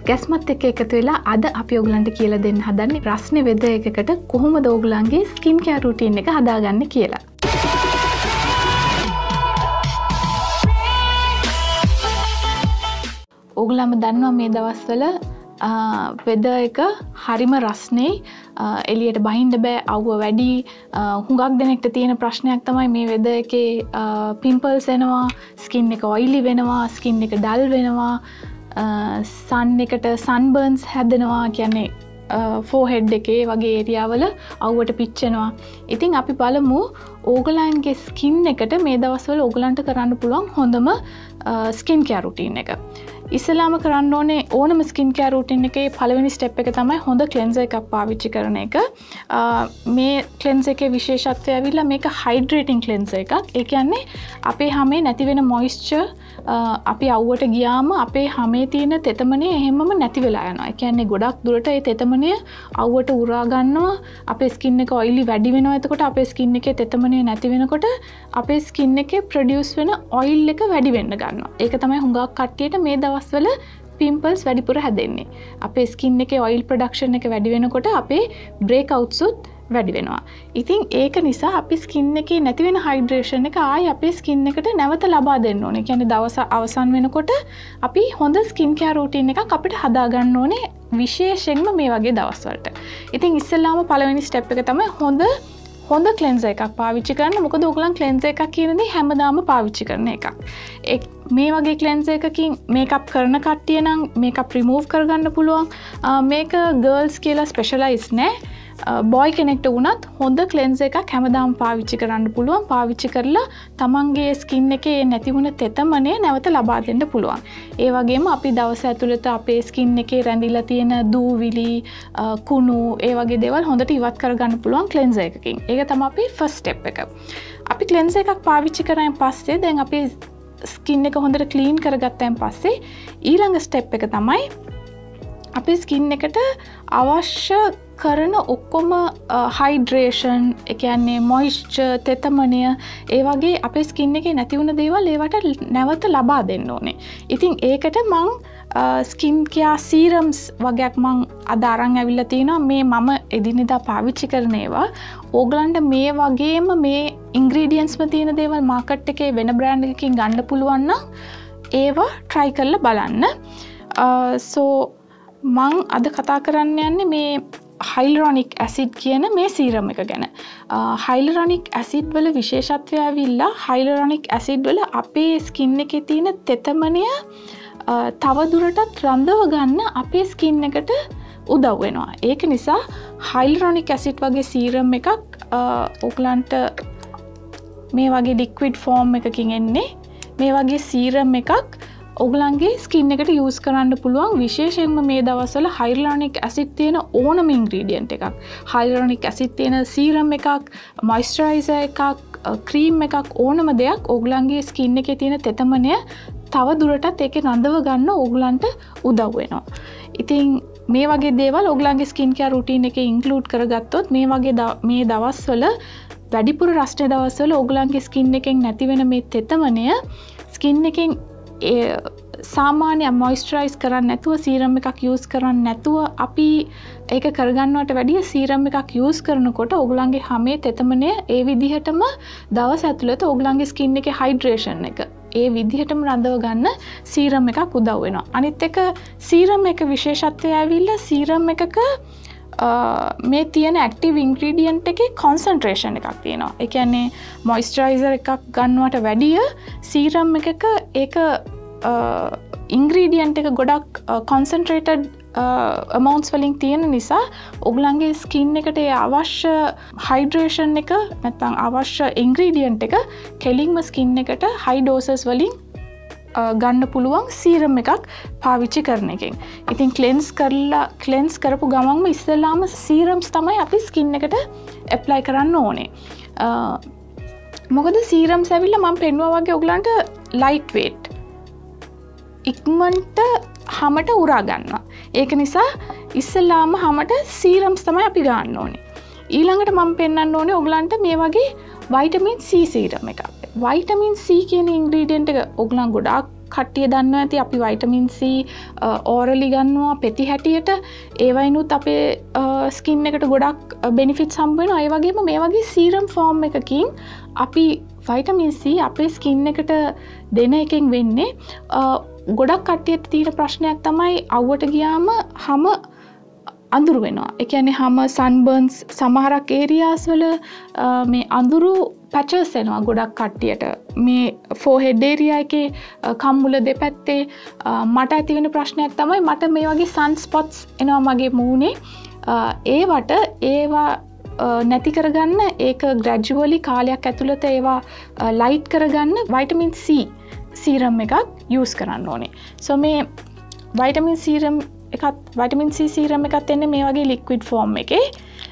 ගැස්මත් එක්ක එකතු වෙලා අද අපි ඔයගලන්ට කියලා දෙන්න හදන්නේ රස්නේ වෙදර් එකකට කොහොමද ඔයගලන්ගේ ස්කින් කෙයාර් රුටීන් එක හදාගන්නේ කියලා. ඔයගලම දන්නවා මේ දවස්වල වෙදර් එක හරිම රස්නේ එළියට බහින්න බෑ අවුව වැඩි හුඟක් දෙනෙක්ට තියෙන ප්‍රශ්නයක් තමයි මේ වෙදර් එකේ පිම්පල්ස් එනවා ස්කින් එක ඔයිලි වෙනවා ස්කින් එක ඩල් වෙනවා සන් එකට සන්බර්න්ස් හැදෙනවා කියන්නේ ෆෝහෙඩ් එකේ වගේ ඒරියාවල අවුවට පිච්චෙනවා. ඉතින් අපි බලමු ඕගලන්ගේ ස්කින් එකට මේ දවස්වල ඕගලන්ට කරන්න පුළුවන් හොඳම ස්කින් කෙයාර් රුටීන් එක. ඉස්සෙල්ලාම කරන්න ඕනේ ඕනම ස්කින් කෙයාර් රුටීන් එකේ පළවෙනි ස්ටෙප් එක තමයි හොඳ ක්ලෙන්සර් එකක් පාවිච්චි කරන එක. මේ ක්ලෙන්සර් එකේ විශේෂත්වය ඇවිල්ලා මේක හයිඩ්‍රේටින් ක්ලෙන්සර් එකක්. ඒ කියන්නේ අපේ හැමේ නැති වෙන මොයිස්චර් අපි අවුවට ගියාම අපේ හැමේ තියෙන තෙතමනේ එහෙමම නැති වෙලා යනවා. ඒ කියන්නේ ගොඩක් දුරට ඒ තෙතමනේ අවුවට උරා ගන්නවා. අපේ ස්කින් එක ඔයිලි වැඩි වෙනවා. එතකොට අපේ ස්කින් එකේ තෙතමනේ නැති වෙනකොට අපේ ස්කින් එකේ ප්‍රොඩියුස් වෙන ඔයිල් එක වැඩි වෙන්න ගන්නවා. ඒක තමයි හුඟක් කට්ටියට මේ දවස්වල පිම්පල්ස් වැඩිපුර හැදෙන්නේ. අපේ ස්කින් එකේ ඔයිල් ප්‍රොඩක්ෂන් එක වැඩි වෙනකොට අපේ බ්‍රේක් අවුට්ස් උත් වැඩි වෙනවා. ඉතින් ඒක නිසා අපි ස්කින් එකේ නැති වෙන හයිඩ්‍රේෂන් එක ආයි අපේ ස්කින් එකට නැවත ලබා දෙන්න ඕනේ. කියන්නේ දවස අවසන් වෙනකොට අපි හොඳ ස්කින් කෙයාර් රුටීන් එකක් අපිට හදා ගන්න ඕනේ විශේෂයෙන්ම මේ වගේ දවස්වලට. ඉතින් ඉස්සෙල්ලාම පළවෙනි ස්ටෙප් එක තමයි හොඳ ක්ලෙන්සර් එකක් පාවිච්චි කරන්න. මොකද ඔයගලන් ක්ලෙන්සර් එකක් කියන දේ හැමදාම පාවිච්චි කරන එකක්. මේ වගේ ක්ලෙන්සර් එකකින් මේකප් කරන කට්ටිය නම් මේකප් රිමූව් කරගන්න පුළුවන්. මේක ගර්ල්ස් කියලා ස්පෙෂලායිස් නෑ. බොයි කෙනෙක්ට වුණත් හොඳ ක්ලෙන්සර් එකක් හැමදාම පාවිච්චි කරන්න පුළුවන්. පාවිච්චි කරලා තමන්ගේ ස්කින් එකේ නැති වුණ තෙතමනේ නැවත ලබා දෙන්න පුළුවන්. ඒ වගේම අපි දවස ඇතුළත අපේ ස්කින් එකේ රැඳිලා තියෙන දූවිලි, කුණු ඒ වගේ දේවල් හොඳට ඉවත් කරගන්න පුළුවන් ක්ලෙන්සර් එකකින්. ඒක තමයි අපි ෆස්ට් ස්ටෙප් එක. අපි ක්ලෙන්සර් එකක් පාවිච්චි කරායින් පස්සේ දැන් අපි ස්කින් එක හොඳට ක්ලීන් කරගත්තායින් පස්සේ ඊළඟ ස්ටෙප් එක තමයි අපේ ස්කින් එකට අවශ්‍ය කරන ඔක්කොම හයිඩ්‍රේෂන් ඒ කියන්නේ මොයිස්චර් තෙතමනය ඒ වගේ අපේ ස්කින් එකේ නැති වුණ දේවල් ඒවට නැවත ලබා දෙන්න ඕනේ. ඉතින් ඒකට මං ස්කින් කෙයාර් සීරම්ස් වගේක් මං අද අරන් ඇවිල්ලා තිනවා. මේ මම එදිනෙදා පාවිච්චි කරන ඒවා. ඕගලන්ට මේ වගේම මේ ඉන්ග්‍රීඩියන්ට්ස්ම තියෙන දේවල් මාකට් එකේ වෙන බ්‍රෑන්ඩ් එකකින් ගන්න පුළුවන් නම් ඒවා try කරලා බලන්න. මං අද කතා කරන්න යන්නේ මේ හයිලුරොනික් ඇසිඩ් කියන මේ සීරම් එක ගැන. හයිලුරොනික් ඇසිඩ් වල විශේෂත්වය ඇවිල්ලා හයිලුරොනික් ඇසිඩ් වල අපේ ස්කින් එකේ තියෙන තෙතමනය තව දුරටත් රඳව ගන්න අපේ ස්කින් එකට උදව් වෙනවා. ඒක නිසා හයිලුරොනික් ඇසිඩ් වගේ සීරම් එකක් ඔයගලන්ට මේ වගේ ලික්විඩ් ෆෝම් එකකින් එන්නේ. මේ වගේ සීරම් එකක් ඔයගලන්ගේ ස්කින් එකට යූස් කරන්න පුළුවන්. විශේෂයෙන්ම මේ දවස්වල හයිලුරොනික් ඇසිඩ් තියෙන ඕනම ඉන්ග්‍රීඩියන්ට් එකක්, හයිලුරොනික් ඇසිඩ් තියෙන සීරම් එකක්, මොයිස්චරයිසර් එකක්, ක්‍රීම් එකක් ඕනම දෙයක් ඔයගලන්ගේ ස්කින් එකේ තියෙන තෙතමනය තව දුරටත් ඒකේ රඳව ගන්න ඔයගලන්ට උදව් වෙනවා. ඉතින් මේ වගේ දේවල් ඔයගලන්ගේ ස්කින් කෙයාර් රුටීන් එකේ ඉන්ක්ලූඩ් කරගත්තොත් මේ වගේ මේ දවස්වල වැඩිපුර රස්නේ දවස්වල ඔයගලන්ගේ ස්කින් එකෙන් නැති වෙන මේ තෙතමනය ස්කින් එකෙන් සාමාන්‍ය මොයිස්චරයිස් කරන්න නැතුව සීරම් එකක් යූස් කරන්න නැතුව අපි ඒක කරගන්නවට වැඩිය සීරම් එකක් යූස් කරනකොට ඔයගලන්ගේ හැමේ තෙතමනය ඒ විදිහටම දවස් ඇතුළත ඔයගලන්ගේ ස්කින් එකේ හයිඩ්‍රේෂන් එක ඒ විදිහටම රඳව ගන්න සීරම් එකක් උදව් වෙනවා. අනිත් එක සීරම් එක විශේෂත්වය ඇවිල්ලා සීරම් එකක මේ තියෙන ඇක්ටිව් ඉන්ග්‍රීඩියන්ට් එකේ කොන්සන්ට්‍රේෂන් එකක් තියෙනවා. ඒ කියන්නේ මොයිස්චරයිසර් එකක් ගන්නවට වැඩිය සීරම් එකක ඒක ඉන්ග්‍රීඩියන්ට් එක ගොඩක් කොන්සන්ට්‍රේටඩ් අමවුන්ට්ස් වලින් තියෙන නිසා ඔයගලන්ගේ ස්කින් එකට ඒ අවශ්‍ය හයිඩ්‍රේෂන් එක නැත්නම් අවශ්‍ය ඉන්ග්‍රීඩියන්ට් එක කෙලින්ම ස්කින් එකට හයි ඩෝසස් වලින් ගන්න පුළුවන් සීරම් එකක් පාවිච්චි කරන එකෙන්. ඉතින් ක්ලෙන්ස් කරපු ගමන්ම ඉස්සෙල්ලාම සීරම්ස් තමයි අපි ස්කින් එකට ඇප්ලයි කරන්න ඕනේ. මොකද සීරම්ස් ඇවිල්ලා මම පෙන්නුවා වගේ ඔයගලන්ට ලයිට් වේට් ඉක්මනට හැමට උරා ගන්නවා. ඒක නිසා ඉස්සෙල්ලාම හැමට සීරම්ස් තමයි අපි ගන්න ඕනේ. ඊළඟට මම පෙන්වන්න ඕනේ ඔයගලන්ට මේ වගේ වයිටමින් C සීරම් එකක්. වයිටමින් C කියන ඉන්ග්‍රීඩියන්ට් එක ඔයගලන් ගොඩාක් කට්ටිය දන්නවා ඇති අපි වයිටමින් C ඕරලි ගන්නවා පෙති හැටියට ඒවයිනුත් අපේ ස්කින් එකට ගොඩක් බෙනිෆිට්ස් හම්බ වෙනවා. ඒ වගේම මේ වගේ සීරම් ෆෝම් එකකින් අපි වයිටමින් C අපේ ස්කින් එකට දෙන එකෙන් වෙන්නේ ගොඩක් කට්ටියට තියෙන ප්‍රශ්නයක් තමයි අවුවට ගියාම හැම අඳුරු වෙනවා. ඒ කියන්නේ හැම සන්බර්න්ස් සමහරක් ඒරියාස් වල මේ අඳුරු පැචස් එනවා ගොඩක් කට්ටියට. මේ ෆෝහෙඩ් ඒරියා එකේ කම්මුල දෙපැත්තේ මට ඇති වෙන ප්‍රශ්නයක් තමයි මට මේ වගේ සන් ස්පොට්ස් එනවා මගේ මූණේ. ඒවා නැති කරගන්න ඒක ග්‍රැජුවලි කාලයක් ඇතුළත ඒවා ලයිට් කරගන්න වයිටමින් C සීරම් එකක් යූස් කරන්න ඕනේ. සෝ මේ වයිටමින් C සීරම් එකත් එන්නේ මේ වගේ ලික්විඩ් ෆෝම් එකේ.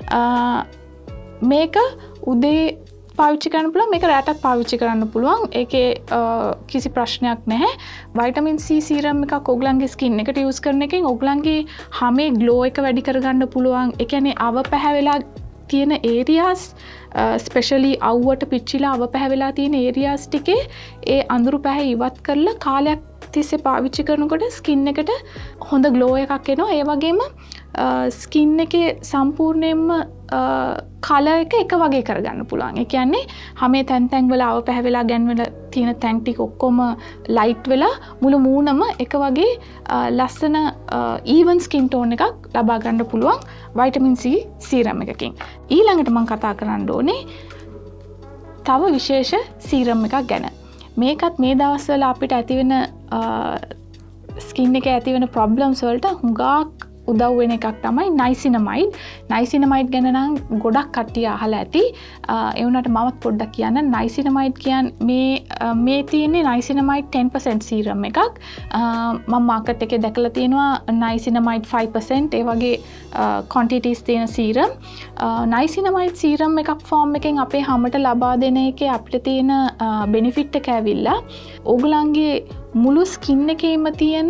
මේක උදේ පාවිච්චි කරන්න පුළුවන්, මේක රැටත් පාවිච්චි කරන්න පුළුවන්. ඒකේ කිසි ප්‍රශ්නයක් නැහැ. වයිටමින් C සීරම් එකක් ඔයගලන්ගේ ස්කින් එකට යූස් කරන එකෙන් ඔයගලන්ගේ හැමේ ග්ලෝ එක වැඩි කරගන්න පුළුවන්. ඒ කියන්නේ අව පැහැවෙලා තියෙන ඒරියාස් ස්පෙෂලි අවුවට පිච්චිලා අව පැහැවෙලා තියෙන ඒරියාස් ටිකේ ඒ අඳුරු පැහැ ඉවත් කරලා කාලයක් තිස්සේ පාවිච්චි කරනකොට ස්කින් එකට හොඳ ග්ලෝ එකක් එනවා. ඒ වගේම ස්කින් එකේ සම්පූර්ණයෙන්ම කලර් එක වගේ කරගන්න පුළුවන්. ඒ කියන්නේ හැමේ තැන් වල අව පැහැවෙලා ගැන්වෙලා තියෙන තැන් ටික ඔක්කොම ලයිට් වෙලා මුළු මූණම එක වගේ ලස්සන ඊවන් ස්කින් ටෝන් එකක් ලබා ගන්න පුළුවන් වයිටමින් C සීරම් එකකින්. ඊළඟට මම කතා කරන්න ඕනේ තව විශේෂ සීරම් එකක් ගැන. මේකත් මේ දවස්වල අපිට ඇතිවෙන ස්කින් එකේ ඇතිවෙන ප්‍රොබ්ලම්ස් වලට හුඟක් උදව් වෙන එකක් තමයි නයිසිනමයිඩ්. නයිසිනමයිඩ් ගැන නම් ගොඩක් කට්ටිය අහලා ඇති. ඒ වුණාට මමත් පොඩ්ඩක් කියන්න. නයිසිනමයිඩ් කියන්නේ මේ තියෙන්නේ නයිසිනමයිඩ් 10% සීරම් එකක්. මම මාකට් එකේ දැකලා තියෙනවා නයිසිනමයිඩ් 5% ඒ වගේ quantities තියෙන සීරම්. නයිසිනමයිඩ් සීරම් එකක් ෆෝම් එකෙන් අපේ හැමට ලබා දෙන එකේ අපිට තියෙන බෙනිෆිට් එක ඇවිල්ලා ඕගලන්ගේ මුළු ස්කින් එකේම තියෙන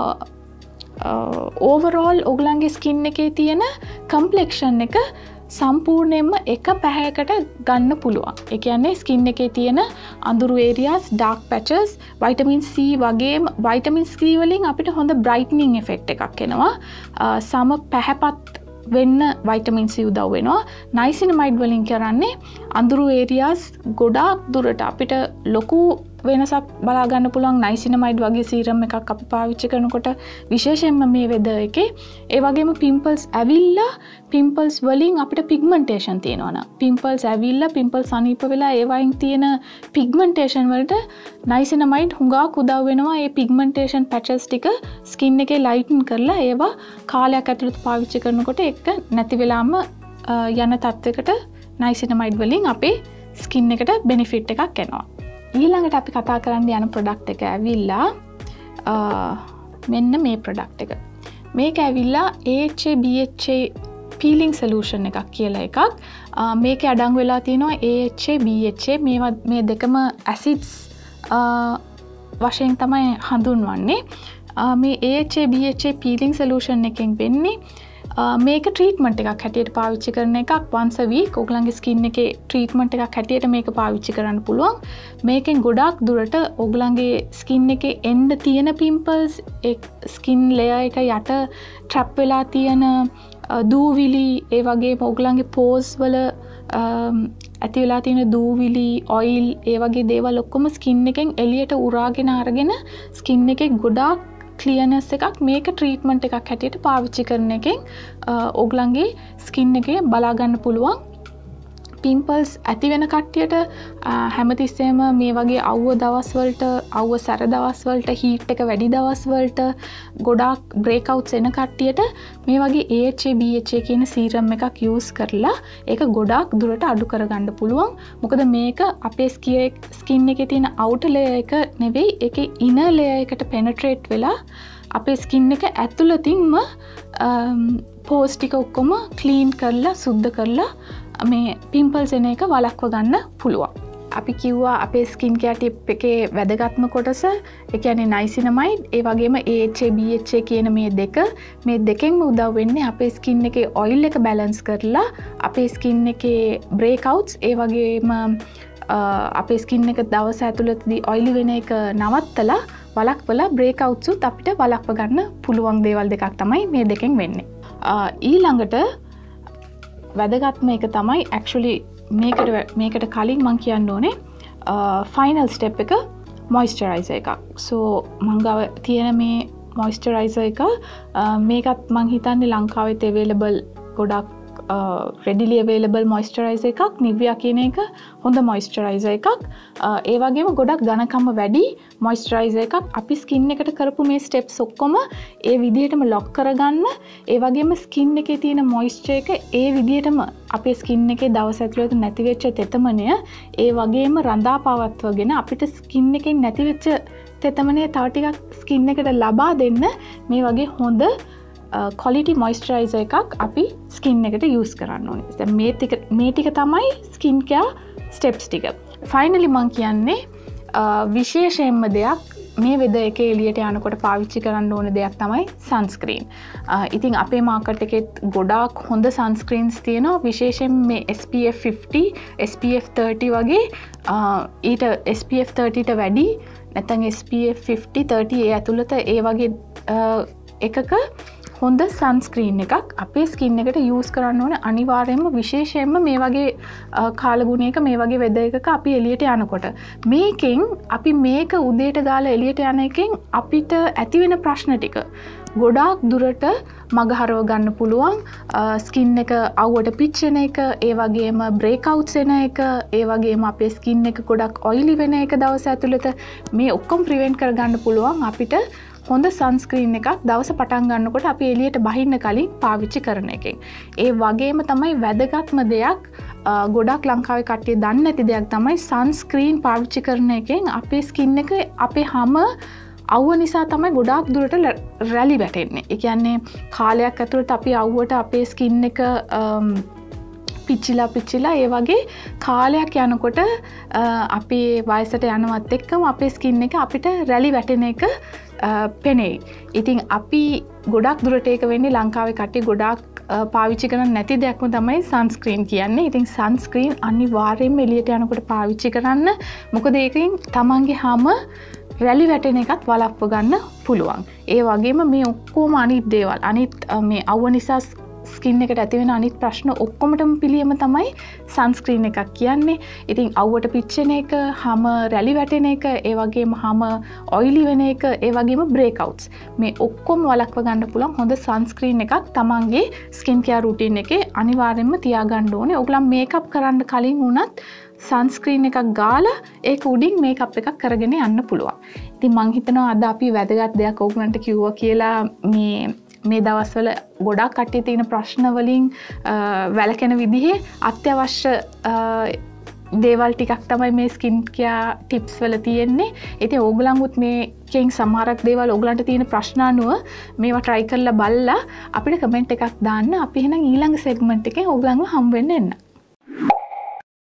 ඕවරෝල් ඔගලන්ගේ ස්කින් එකේ තියෙන කම්ප්ලෙක්ෂන් එක සම්පූර්ණයෙන්ම එක පැහැයකට ගන්න පුළුවන්. ඒ කියන්නේ ස්කින් එකේ තියෙන අඳුරු areas, dark patches, vitamin C වගේම වයිටමින් C වලින් අපිට හොඳ බ්‍රයිට්නින් ඉෆෙක්ට් එකක් එනවා. සම පැහැපත් වෙන්න වයිටමින් C උදව් වෙනවා. නයිසිනමයිඩ් වලින් කරන්නේ අඳුරු ඒරියාස් ගොඩාක් දුරට අපිට ලොකු වෙනසක් බලා ගන්න පුළුවන් නයිසිනමයිඩ් වගේ සීරම් එකක් අපි පාවිච්චි කරනකොට විශේෂයෙන්ම මේ වෙදර් එකේ. ඒ වගේම පිම්පල්ස් ඇවිල්ලා පිම්පල්ස් වලින් අපිට පිග්මන්ටේෂන් තියෙනවා නම් පිම්පල්ස් ඇවිල්ලා පිම්පල්ස් අනීප වෙලා ඒ වයින් තියෙන පිග්මන්ටේෂන් වලට නයිසිනමයිඩ් හුඟක් උදව් වෙනවා. ඒ පිග්මන්ටේෂන් පැචස් ටික ස්කින් එකේ ලයිටන් කරලා ඒවා කාලයක් ඇතුළත පාවිච්චි කරනකොට ඒක නැති වෙලාම යන තත්යකට නයිසිනමයිඩ් වලින් අපේ ස්කින් එකට බෙනිෆිට් එකක් එනවා. ඊළඟට අපි කතා කරන්න යන ප්‍රොඩක්ට් එක ඇවිල්ලා මෙන්න මේ ප්‍රොඩක්ට් එක. මේක ඇවිල්ලා AHA BHA පීලිං සොලියුෂන් එකක් කියලා එකක්. මේකේ අඩංගු වෙලා තියෙනවා AHA BHA මේ දෙකම ඇසිඩ්ස් වශයෙන් තමයි හඳුන්වන්නේ. මේ AHA BHA පීලිං සොලියුෂන් එකෙන් වෙන්නේ මේක ට්‍රීට්මන්ට් එකක් හැටියට පාවිච්චි කරන එකක්. once a week ඔයගලන්ගේ ස්කින් එකේ ට්‍රීට්මන්ට් එකක් හැටියට මේක පාවිච්චි කරන්න පුළුවන්. මේකෙන් ගොඩක් දුරට ඔයගලන්ගේ ස්කින් එකේ එන්න තියෙන පිම්පල්ස්, ස්කින් ලේයර් එක යට ට්‍රැප් වෙලා තියෙන දූවිලි, ඒ වගේම ඔයගලන්ගේ පෝස් වල ඇති වෙලා තියෙන දූවිලි, ඔයිල්, ඒ වගේ දේවල් ඔක්කොම ස්කින් එකෙන් එළියට උරාගෙන අරගෙන ස්කින් එකේ ගොඩාක් ක්ලියර්නස් එකක් මේක ට්‍රීට්මන්ට් එකක් හැටියට පාවිච්චි කරන එකෙන් ඔයගලන්ගේ ස්කින් එකේ බලා ගන්න පුළුවන්. පිම්පල්ස් ඇති වෙන කට්ටියට හැමතිස්සෙම මේ වගේ අවුව දවස් වලට, අවුව සැර දවස් වලට, හීට් එක වැඩි දවස් වලට ගොඩාක් බ්‍රේක්අවුට්ස් එන කට්ටියට මේ වගේ AHA BHA කියන සීරම් එකක් යූස් කරලා ඒක ගොඩාක් දුරට අඩු කරගන්න පුළුවන්. මොකද මේක අපේ ස්කින් එකේ තියෙන අවුටර් ලේයර් එක නෙවෙයි, ඒකේ ඉනර් ලේයර් එකට පෙනට්‍රේට් වෙලා අපේ ස්කින් එක ඇතුළතින්ම පෝස් ටික ඔක්කොම ක්ලීන් කරලා සුද්ධ කරලා මේ පිම්පල්ස් එන එක වළක්ව ගන්න පුළුවන්. අපි කිව්වා අපේ ස්කින් කෙයාර් ටිප් එකේ වැදගත්ම කොටස ඒ කියන්නේ නයිසිනමයිඩ්, ඒ වගේම AHA BHA කියන මේ දෙකෙන්ම උදව් වෙන්නේ අපේ ස්කින් එකේ ඔයිල් එක බැලන්ස් කරලා අපේ ස්කින් එකේ බ්‍රේක්අවුට්ස්, ඒ වගේම අපේ ස්කින් එක දවස ඇතුළතදී ඔයිලි වෙන එක නවත්තලා වළක්වලා බ්‍රේක්අවුට්ස් උත් අපිට වළක්ව ගන්න පුළුවන් දේවල් දෙකක් තමයි මේ දෙකෙන් වෙන්නේ. ඊළඟට වැදගත්ම එක තමයි actually මේකට කලින් මම කියන්න ඕනේ ෆයිනල් ස්ටෙප් එක මොයිස්චරයිසර් එකක්. සෝ මං ගාව තියෙන මේ මොයිස්චරයිසර් එක මේකත් මං හිතන්නේ ලංකාවෙත් available ගොඩක් readily available moisturizer එකක්. Nivea කියන එක හොඳ moisturizer එකක්. ඒ වගේම ගොඩක් ඝනකම වැඩි moisturizer එකක්. අපි skin එකට කරපු මේ steps ඔක්කොම ඒ විදිහටම lock කරගන්න. ඒ වගේම skin එකේ තියෙන moisture එක ඒ විදිහටම අපේ skin එකේ දවස් ඇතුළත නැති වෙච්ච තෙතමනය ඒ වගේම රඳා පවත්වගෙන අපිට skin එකෙන් නැති වෙච්ච තෙතමනය තව ටිකක් skin එකට ලබා දෙන්න මේ වගේ හොඳ quality moisturizer එකක් අපි skin එකට use කරන්න ඕනේ. දැන් මේ ටික තමයි skin care steps ටික. finally මම කියන්නේ විශේෂයෙන්ම දෙයක් මේ වෙදර් එකේ එළියට යනකොට පාවිච්චි කරන්න ඕන දෙයක් තමයි sunscreen. ඉතින් අපේ මාකට් එකෙත් ගොඩාක් හොඳ sunscreens තියෙනවා. විශේෂයෙන් මේ SPF 50, SPF 30 වගේ ඊට SPF 30ට වැඩි නැත්නම් SPF 50, 30 ඒ ඇතුළත ඒ වගේ එකක හොඳ සන්ස්ක්‍රීන් එකක් අපේ ස්කින් එකට යූස් කරන්න ඕන අනිවාර්යයෙන්ම විශේෂයෙන්ම මේ වගේ කාලගුණයක මේ වගේ වෙදර් එකක අපි එළියට යනකොට මේකෙන් අපි මේක උදේට ගාලා එළියට යන එකෙන් අපිට ඇති වෙන ප්‍රශ්න ටික ගොඩාක් දුරට මගහරව ගන්න පුළුවන්. ස්කින් එක අවුවට පිච්චෙන එක, ඒ වගේම බ්‍රේක්අවුට්ස් එන එක, ඒ වගේම අපේ ස්කින් එක ගොඩක් ඔයිලි වෙන එක දවස ඇතුළත මේ ඔක්කොම ප්‍රිවෙන්ට් කරගන්න පුළුවන් අපිට හොඳ සන්ස්ක්‍රීන් එකක් දවස පටන් ගන්නකොට අපි එළියට බහින්න කලින් පාවිච්චි කරන එකෙන්. ඒ වගේම තමයි වැදගත්ම දෙයක් ගොඩක් ලංකාවේ කට්ටිය දන්නේ නැති දෙයක් තමයි සන්ස්ක්‍රීන් පාවිච්චි කරන එකෙන් අපේ ස්කින් එක අපේ හැම අවුව නිසා තමයි ගොඩාක් දුරට රැලි වැටෙන්නේ. ඒ කියන්නේ කාලයක් ඇතුළත අපි අවුවට අපේ ස්කින් එක පිච්චිලා ඒ වගේ කාලයක් යනකොට අපි වයසට යනවත් එක්කම අපේ ස්කින් එක අපිට රැලි වැටෙන එක පෙනෙයි. ඉතින් අපි ගොඩක් දුරට ඒක වෙන්නේ ලංකාවේ කට්ටිය ගොඩාක් පාවිච්චි කරන්නේ නැති දෙයක්ම තමයි සන්ස්ක්‍රීන් කියන්නේ. ඉතින් සන්ස්ක්‍රීන් අනිවාර්යයෙන්ම එළියට යනකොට පාවිච්චි කරන්න. මොකද ඒකෙන් තමන්ගේ හැම රැලි වැටෙන එකත් වළක්ව ගන්න පුළුවන්. ඒ වගේම මේ ඔක්කොම අනිත් දේවල් අනිත් මේ අවුව නිසා ස්කින් එකට ඇති වෙන අනිත් ප්‍රශ්න ඔක්කොමටම පිළියම තමයි සන්ස්ක්‍රීන් එකක් කියන්නේ. ඉතින් අවුවට පිච්චෙන එක, හැම රැලි වැටෙන එක, ඒ වගේම හැම ඔයිලි වෙන එක, ඒ වගේම බ්‍රේක්අවුට්ස් මේ ඔක්කොම වළක්ව ගන්න පුළුවන් හොඳ සන්ස්ක්‍රීන් එකක් තමන්ගේ ස්කින් කෙයාර් රුටීන් එකේ අනිවාර්යයෙන්ම තියාගන්න ඕනේ. ඔයගොල්ලන් මේකප් කරන්න කලින් වුණත් සන්ස්ක්‍රීන් එකක් ගාලා ඒක උඩින් මේකප් එකක් කරගෙන යන්න පුළුවන්. ඉතින් මං හිතනවා අද අපි වැදගත් දෙයක් ඔයගොල්ලන්ට කිව්වා කියලා මේ දවස්වල ගොඩක් කට්ටිය තියෙන ප්‍රශ්න වලින් වැළකෙන විදිහේ අත්‍යවශ්‍ය දේවල් ටිකක් තමයි මේ ස්කින් කෙයාර් ටිප්ස් වල තියෙන්නේ. ඉතින් ඕගොල්ලන්ගුත් මේකෙන් සමහරක් දේවල් ඕගොල්ලන්ට තියෙන ප්‍රශ්න අනුව මේවා try කරලා බලලා අපිට කමෙන්ට් එකක් දාන්න. අපි එහෙනම් ඊළඟ සෙග්මන්ට් එකෙන් ඕගොල්ලන්ව හම් වෙන්න එන්න.